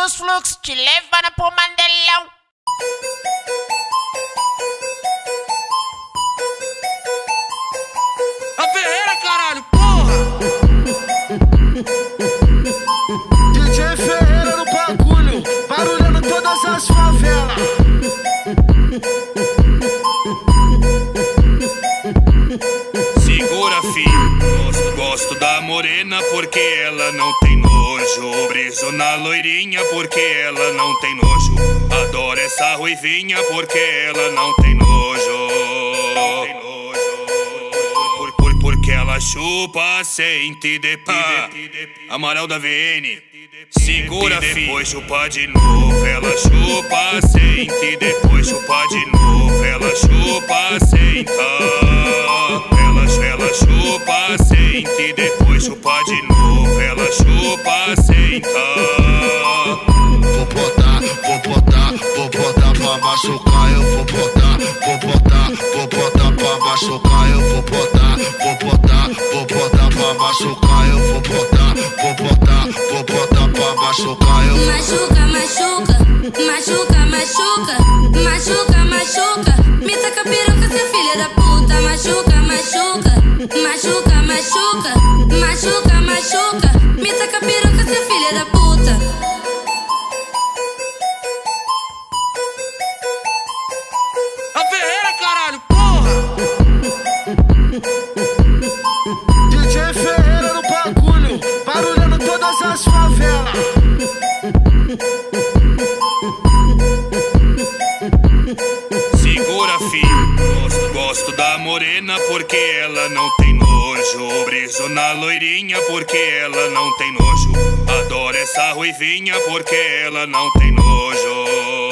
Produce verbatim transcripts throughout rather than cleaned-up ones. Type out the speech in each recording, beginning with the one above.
dos fluxos te levando pro Mandelão. A Ferreira, caralho, porra! D J Ferreira no bagulho, barulhando todas as favelas. Segura, filho, gosto, gosto da morena porque ela não tem nojo. Briso na loirinha porque ela não tem nojo. Adoro essa ruivinha porque ela não tem nojo. Por, por, porque ela chupa sem te depar. Amaral da V N. Segura, filho, depois chupa de novo. Ela chupa sem te, depois chupa de novo. Ela chupa sem tá. Ela, ela chupa sem te, depois chupa de novo. Ela chupa sem tá. Vou botar, vou botar, vou botar pra machucar. Eu vou botar, vou botar, vou botar pra machucar. Eu vou botar, vou botar, vou botar pra machucar. Eu vou botar, vou botar, vou botar pra machucar. Eu machuca, machuca, machuca, machuca, machuca, machuca. Me taca piroca, seu filho da puta. Machuca, machuca, machuca, machuca, machuca, machuca. Me taca piroca, seu filho da puta. A Ferreira, caralho, porra! D J Ferreira no bagulho, barulhando todas as favelas. Segura, filho, gosto, gosto da morena porque ela não tem nojo. Briso na loirinha porque ela não tem nojo. Adoro essa ruivinha porque ela não tem nojo.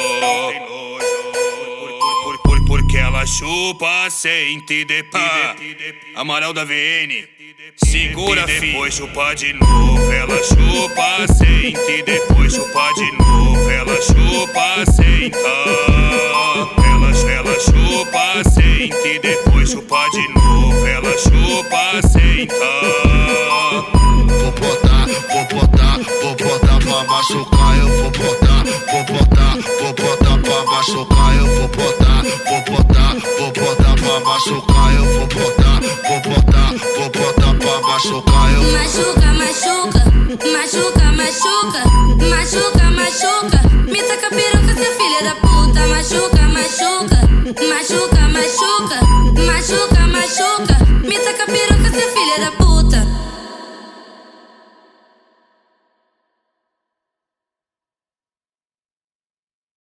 Por, por, por, porque ela chupa sem te depar. Amaral da V N. Segura, filho, depois chupa de novo. Ela chupa sem te, depois chupa de novo. Ela chupa sem tá. Ela, ela chupa sem te, depois chupa de novo. Ela chupa sem tá. Vou botar, vou botar, vou botar pra machucar. Eu vou botar, vou botar, vou botar pra machucar. Eu vou botar, vou botar, vou botar pra machucar. Eu vou botar, vou botar, vou botar pra machucar. Eu machuca, machuca, machuca, machuca, machuca.